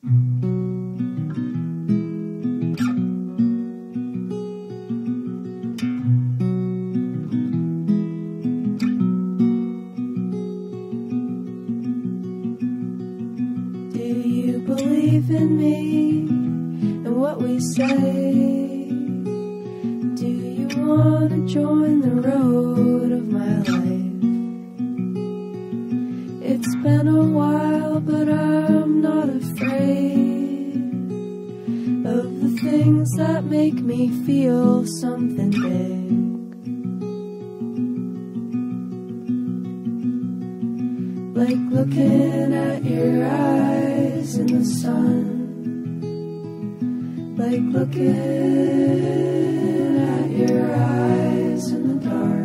Do you believe in me and what we say? Do you want to join the road of my life? It's been a while, but I'm not afraid of the things that make me feel something big. Like looking at your eyes in the sun, like looking at your eyes in the dark.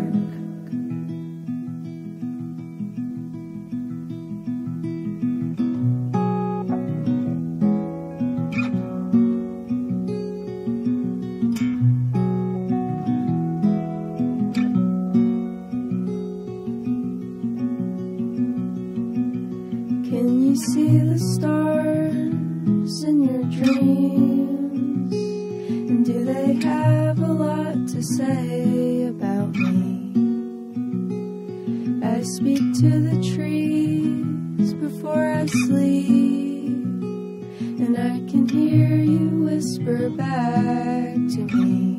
Can you see the stars in your dreams? And do they have a lot to say about me? I speak to the trees before I sleep, and I can hear you whisper back to me.